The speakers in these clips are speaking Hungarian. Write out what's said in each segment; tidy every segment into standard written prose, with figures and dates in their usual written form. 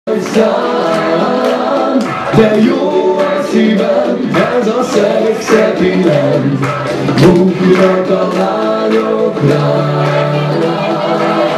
Szám, de jó a szívem, ez a szexepilem, buknak a lányok rám.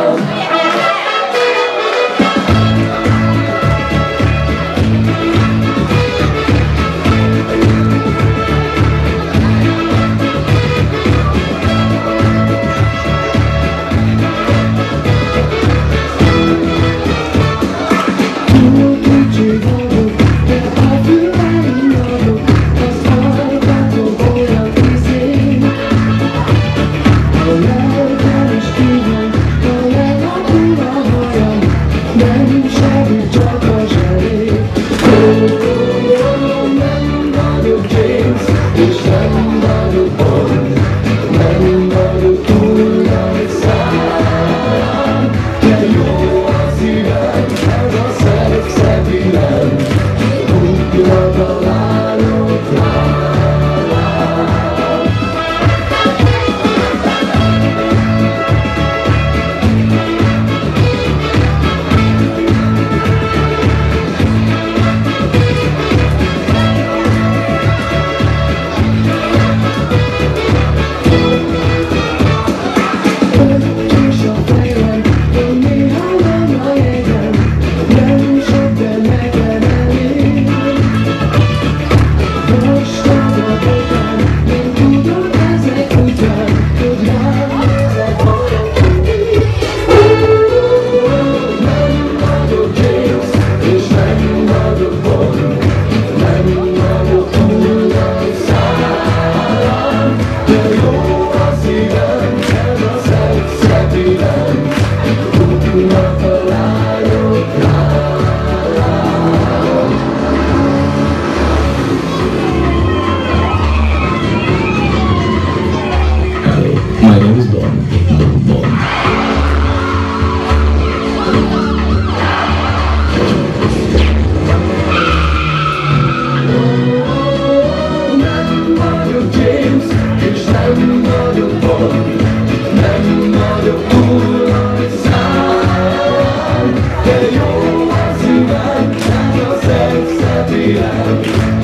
My name is Bon. Nem vagyok James, és nem vagyok Bond, nem vagyok túl nagy szám, de jó a szívem, ez a szexepilem.